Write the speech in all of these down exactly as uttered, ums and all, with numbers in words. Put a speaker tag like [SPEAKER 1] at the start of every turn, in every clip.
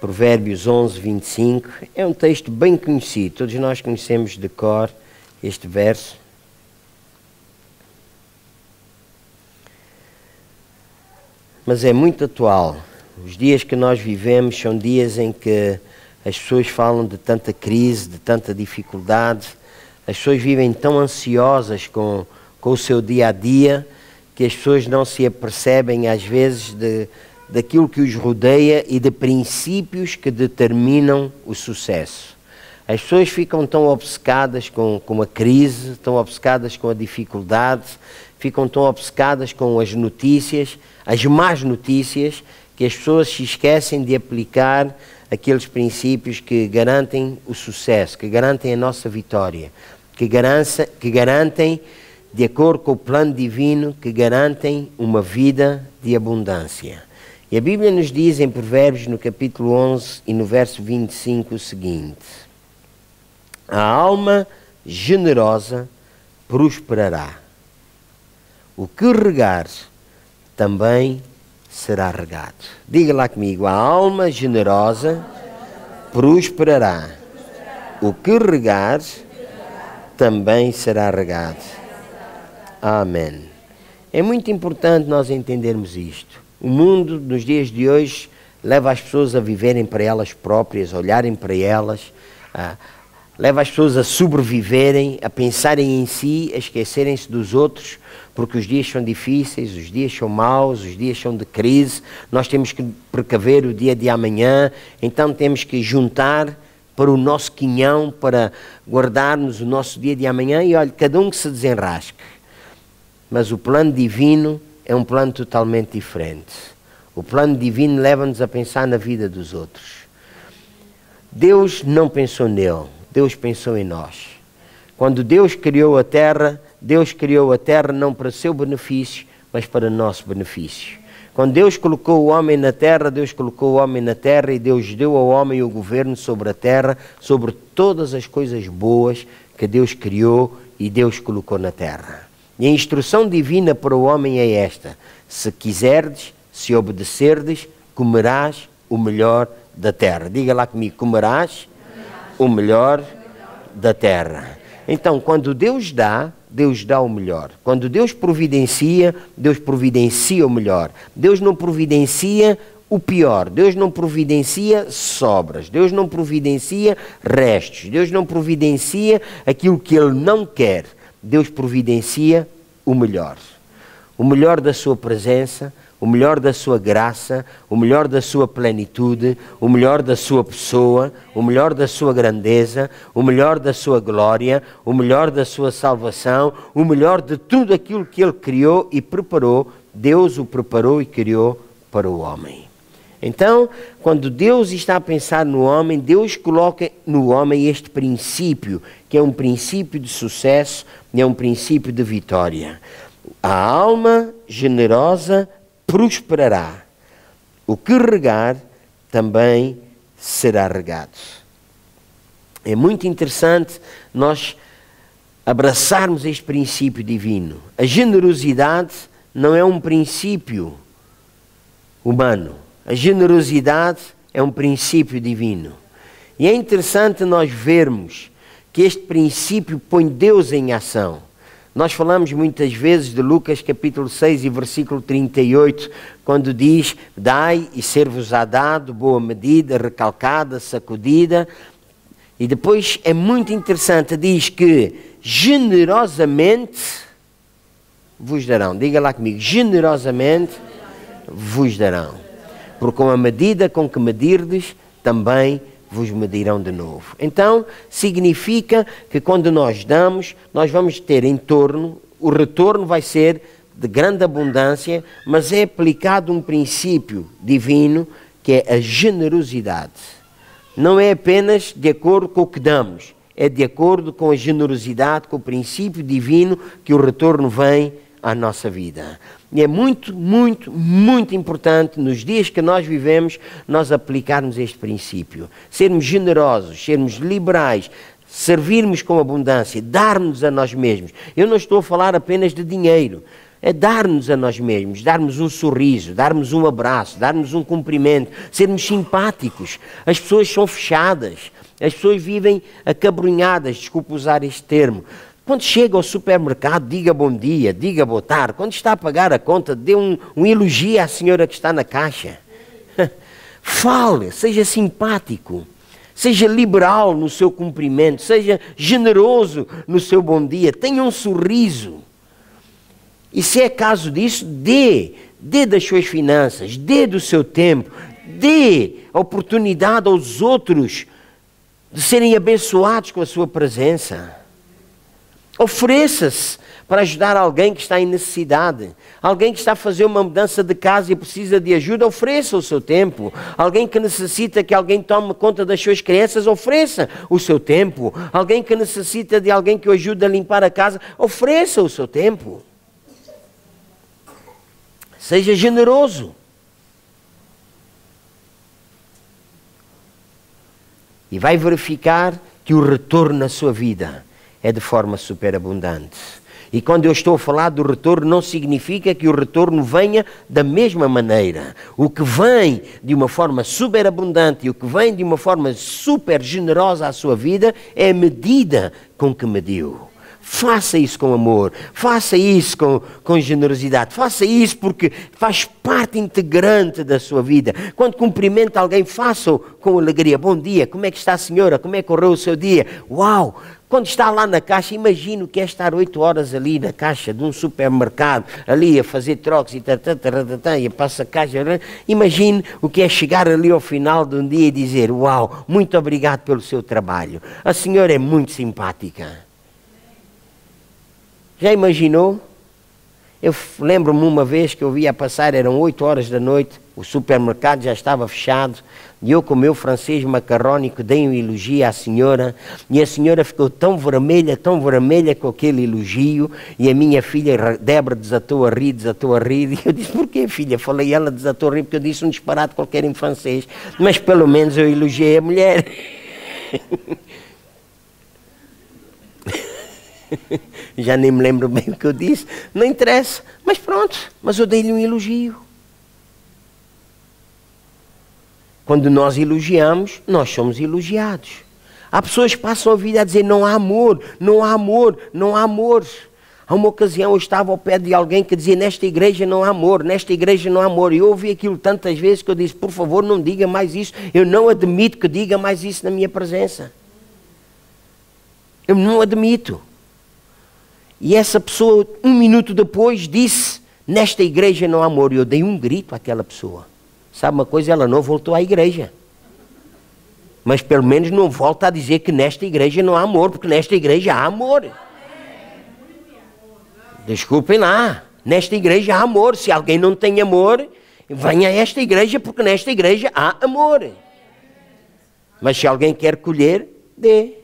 [SPEAKER 1] Provérbios onze, vinte e cinco. É um texto bem conhecido, todos nós conhecemos de cor este verso. Mas é muito atual. Os dias que nós vivemos são dias em que as pessoas falam de tanta crise, de tanta dificuldade. As pessoas vivem tão ansiosas com, com o seu dia a dia que as pessoas não se apercebem às vezes de, daquilo que os rodeia e de princípios que determinam o sucesso. As pessoas ficam tão obcecadas com, com a crise, tão obcecadas com a dificuldade, ficam tão obcecadas com as notícias, as más notícias, que as pessoas se esquecem de aplicar aqueles princípios que garantem o sucesso, que garantem a nossa vitória, que, garança, que garantem, de acordo com o plano divino, que garantem uma vida de abundância. E a Bíblia nos diz em Provérbios, no capítulo onze e no verso vinte e cinco, o seguinte: a alma generosa prosperará. O que regar também será regado. Diga lá comigo: a alma generosa prosperará. O que regar também será regado. Amém. É muito importante nós entendermos isto. O mundo, nos dias de hoje, leva as pessoas a viverem para elas próprias, a olharem para elas, a, leva as pessoas a sobreviverem, a pensarem em si, a esquecerem-se dos outros, porque os dias são difíceis, os dias são maus, os dias são de crise, nós temos que precaver o dia de amanhã, então temos que juntar para o nosso quinhão, para guardarmos o nosso dia de amanhã, e olha, cada um que se desenrasque. Mas o plano divino é um plano totalmente diferente. O plano divino leva-nos a pensar na vida dos outros. Deus não pensou nele, Deus pensou em nós. Quando Deus criou a terra, Deus criou a terra não para seu benefício, mas para nosso benefício. Quando Deus colocou o homem na terra, Deus colocou o homem na terra e Deus deu ao homem o governo sobre a terra, sobre todas as coisas boas que Deus criou e Deus colocou na terra. E a instrução divina para o homem é esta: se quiserdes, se obedecerdes, comerás o melhor da terra. Diga lá comigo: comerás o melhor da terra. Então, quando Deus dá, Deus dá o melhor. Quando Deus providencia, Deus providencia o melhor. Deus não providencia o pior. Deus não providencia sobras. Deus não providencia restos. Deus não providencia aquilo que Ele não quer. Deus providencia o melhor. O melhor da sua presença, o melhor da sua graça, o melhor da sua plenitude, o melhor da sua pessoa, o melhor da sua grandeza, o melhor da sua glória, o melhor da sua salvação, o melhor de tudo aquilo que Ele criou e preparou. Deus o preparou e criou para o homem. Então, quando Deus está a pensar no homem, Deus coloca no homem este princípio, que é um princípio de sucesso, é um princípio de vitória. A alma generosa prosperará. O que regar também será regado. É muito interessante nós abraçarmos este princípio divino. A generosidade não é um princípio humano. A generosidade é um princípio divino. E é interessante nós vermos que este princípio põe Deus em ação. Nós falamos muitas vezes de Lucas capítulo seis e versículo trinta e oito, quando diz: dai e ser-vos-á dado, boa medida, recalcada, sacudida. E depois é muito interessante, diz que generosamente vos darão. Diga lá comigo: generosamente vos darão. Porque com a medida com que medirdes, também vos medirão de novo. Então, significa que quando nós damos, nós vamos ter em torno, o retorno vai ser de grande abundância, mas é aplicado um princípio divino, que é a generosidade. Não é apenas de acordo com o que damos, é de acordo com a generosidade, com o princípio divino, que o retorno vem à nossa vida. E é muito, muito, muito importante nos dias que nós vivemos, nós aplicarmos este princípio. Sermos generosos, sermos liberais, servirmos com abundância, darmos a nós mesmos. Eu não estou a falar apenas de dinheiro. é dar-nos a nós mesmos, darmos um sorriso, darmos um abraço, darmos um cumprimento, sermos simpáticos. As pessoas são fechadas, as pessoas vivem acabrunhadas, desculpe usar este termo. Quando chega ao supermercado, diga bom dia, diga boa tarde. Quando está a pagar a conta, dê um, um elogio à senhora que está na caixa. Fale, seja simpático. Seja liberal no seu cumprimento, seja generoso no seu bom dia, tenha um sorriso. E se é caso disso, dê, dê das suas finanças, dê do seu tempo, dê a oportunidade aos outros de serem abençoados com a sua presença. Ofereça-se para ajudar alguém que está em necessidade. Alguém que está a fazer uma mudança de casa e precisa de ajuda, ofereça o seu tempo. Alguém que necessita que alguém tome conta das suas crianças, ofereça o seu tempo. Alguém que necessita de alguém que o ajude a limpar a casa, ofereça o seu tempo. Seja generoso. E vai verificar que o retorno na sua vida é de forma superabundante. E quando eu estou a falar do retorno, não significa que o retorno venha da mesma maneira. O que vem de uma forma superabundante e o que vem de uma forma super generosa à sua vida é a medida com que mediu. Faça isso com amor, faça isso com, com generosidade, faça isso porque faz parte integrante da sua vida. Quando cumprimenta alguém, faça-o com alegria. Bom dia, como é que está a senhora? Como é que correu o seu dia? Uau! Quando está lá na caixa, imagine o que é estar oito horas ali na caixa de um supermercado, ali a fazer trocos e tatatatatatá, e passa a caixa. Imagine o que é chegar ali ao final de um dia e dizer, uau, muito obrigado pelo seu trabalho. A senhora é muito simpática. Já imaginou? Eu lembro-me uma vez que eu via passar, eram oito horas da noite, o supermercado já estava fechado, e eu com o meu francês macarrónico dei um elogio à senhora, e a senhora ficou tão vermelha, tão vermelha com aquele elogio, e a minha filha Débora desatou a rir, desatou a rir, e eu disse, porquê filha? Falei, ela desatou a rir porque eu disse um disparate qualquer em francês, mas pelo menos eu elogiei a mulher. Já nem me lembro bem o que eu disse, não interessa, mas pronto, mas eu dei-lhe um elogio. Quando nós elogiamos, nós somos elogiados. Há pessoas que passam a vida a dizer não há amor, não há amor, não há amor. Há uma ocasião eu estava ao pé de alguém que dizia nesta igreja não há amor, nesta igreja não há amor. E eu ouvi aquilo tantas vezes que eu disse, por favor não diga mais isso, eu não admito que diga mais isso na minha presença. Eu não admito. E essa pessoa, um minuto depois, disse, nesta igreja não há amor. E eu dei um grito àquela pessoa. Sabe uma coisa? Ela não voltou à igreja. Mas pelo menos não volta a dizer que nesta igreja não há amor, porque nesta igreja há amor. Desculpem lá, nesta igreja há amor. Se alguém não tem amor, venha a esta igreja, porque nesta igreja há amor. Mas se alguém quer colher, dê.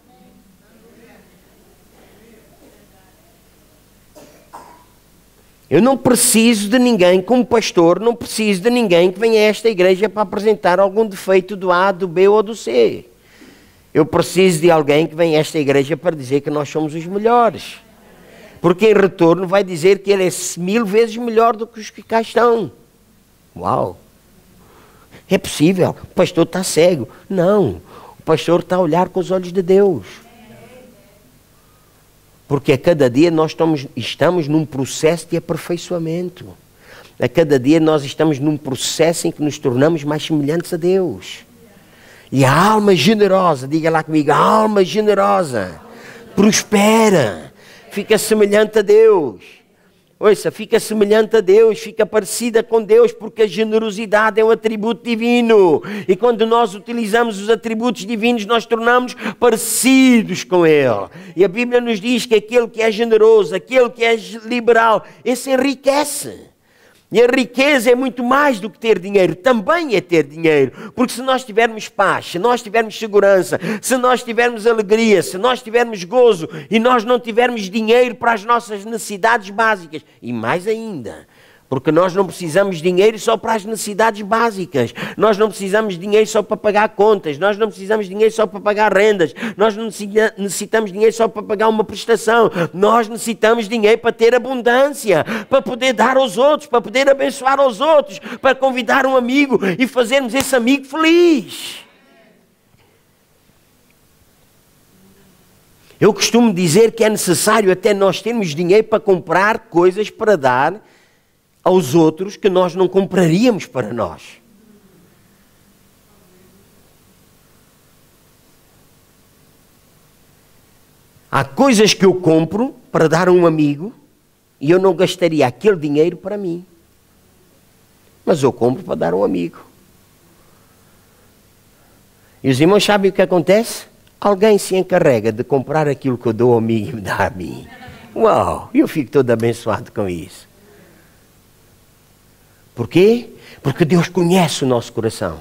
[SPEAKER 1] Eu não preciso de ninguém, como pastor, não preciso de ninguém que venha a esta igreja para apresentar algum defeito do A, do B ou do C. Eu preciso de alguém que venha a esta igreja para dizer que nós somos os melhores. Porque em retorno vai dizer que ele é mil vezes melhor do que os que cá estão. Uau! É possível, o pastor está cego. Não, o pastor está a olhar com os olhos de Deus. Porque a cada dia nós estamos, estamos num processo de aperfeiçoamento. A cada dia nós estamos num processo em que nos tornamos mais semelhantes a Deus. E a alma generosa, diga lá comigo, a alma generosa prospera, fica semelhante a Deus. Ouça, fica semelhante a Deus, fica parecida com Deus, porque a generosidade é um atributo divino. E quando nós utilizamos os atributos divinos, nós tornamos parecidos com Ele. E a Bíblia nos diz que aquele que é generoso, aquele que é liberal, esse enriquece. E a riqueza é muito mais do que ter dinheiro, também é ter dinheiro. Porque se nós tivermos paz, se nós tivermos segurança, se nós tivermos alegria, se nós tivermos gozo e nós não tivermos dinheiro para as nossas necessidades básicas, e mais ainda, Porque nós não precisamos de dinheiro só para as necessidades básicas. Nós não precisamos de dinheiro só para pagar contas. Nós não precisamos de dinheiro só para pagar rendas. Nós não necessitamos de dinheiro só para pagar uma prestação. Nós necessitamos de dinheiro para ter abundância, para poder dar aos outros, para poder abençoar aos outros, para convidar um amigo e fazermos esse amigo feliz. Eu costumo dizer que é necessário até nós termos dinheiro para comprar coisas para dar aos outros que nós não compraríamos para nós. Há coisas que eu compro para dar a um amigo e eu não gastaria aquele dinheiro para mim. Mas eu compro para dar a um amigo. E os irmãos sabem o que acontece? Alguém se encarrega de comprar aquilo que eu dou ao amigo e me dá a mim. Uau! Eu fico todo abençoado com isso. Por quê? Porque Deus conhece o nosso coração.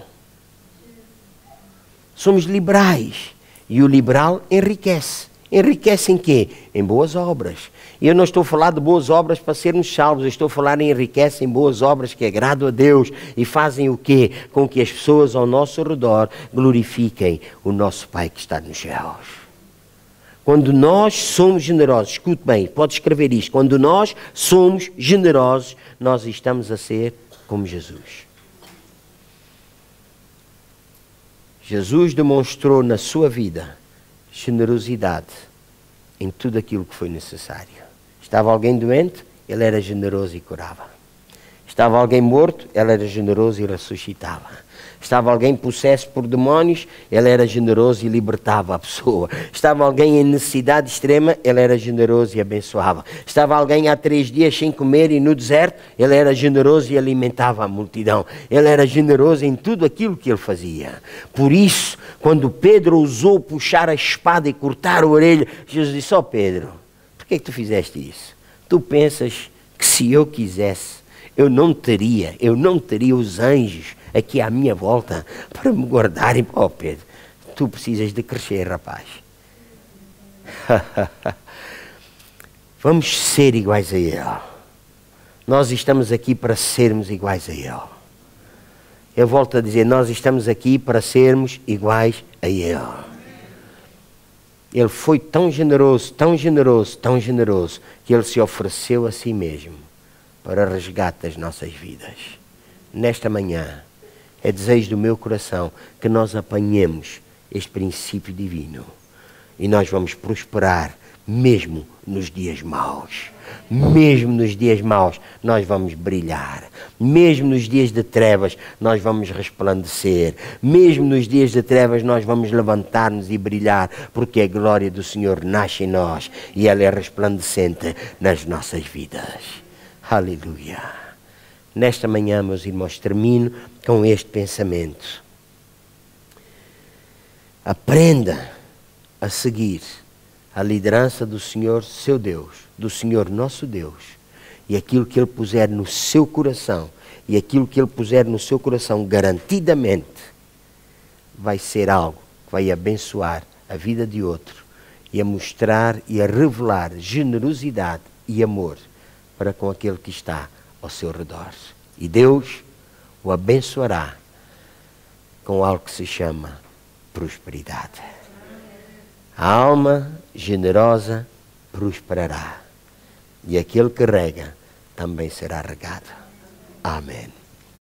[SPEAKER 1] Somos liberais. E o liberal enriquece. Enriquece em quê? Em boas obras. E eu não estou a falar de boas obras para sermos salvos. Eu estou a falar em enriquece em boas obras que agradam a Deus. E fazem o quê? Com que as pessoas ao nosso redor glorifiquem o nosso Pai que está nos céus. Quando nós somos generosos, escute bem, pode escrever isto. Quando nós somos generosos, nós estamos a ser como Jesus. Jesus demonstrou na sua vida generosidade em tudo aquilo que foi necessário. Estava alguém doente, ele era generoso e curava. Estava alguém morto, ele era generoso e ressuscitava. Estava alguém possesso por demónios, ele era generoso e libertava a pessoa. Estava alguém em necessidade extrema, ele era generoso e abençoava. Estava alguém há três dias sem comer e no deserto, ele era generoso e alimentava a multidão. Ele era generoso em tudo aquilo que ele fazia. Por isso, quando Pedro ousou puxar a espada e cortar a orelha, Jesus disse: ó oh Pedro, por que é que tu fizeste isso? Tu pensas que se eu quisesse, eu não teria, eu não teria os anjos aqui à minha volta para me guardarem? Ó oh Pedro, tu precisas de crescer, rapaz. Vamos ser iguais a Ele. Nós estamos aqui para sermos iguais a Ele. Eu volto a dizer, nós estamos aqui para sermos iguais a Ele. Ele foi tão generoso, tão generoso, tão generoso, que Ele se ofereceu a si mesmo para resgate das nossas vidas. Nesta manhã, é desejo do meu coração que nós apanhemos este princípio divino e nós vamos prosperar mesmo nos dias maus. Mesmo nos dias maus nós vamos brilhar. Mesmo nos dias de trevas nós vamos resplandecer. Mesmo nos dias de trevas nós vamos levantar-nos e brilhar, porque a glória do Senhor nasce em nós e ela é resplandecente nas nossas vidas. Aleluia. Nesta manhã, meus irmãos, termino com este pensamento. Aprenda a seguir a liderança do Senhor, seu Deus, do Senhor nosso Deus, e aquilo que Ele puser no seu coração, e aquilo que Ele puser no seu coração garantidamente vai ser algo que vai abençoar a vida de outro e a mostrar e a revelar generosidade e amor para com aquele que está ao seu redor. E Deus o abençoará com algo que se chama prosperidade. A alma generosa prosperará. E aquele que rega também será regado. Amém.